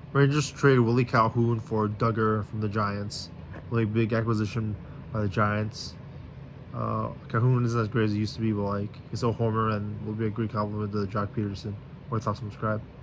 Rangers trade Willie Calhoun for Duggar from the Giants. Really big acquisition by the Giants. Calhoun isn't as great as he used to be, but like he's a homer and will be a great compliment to Jock Peterson. Or thoughts, subscribe.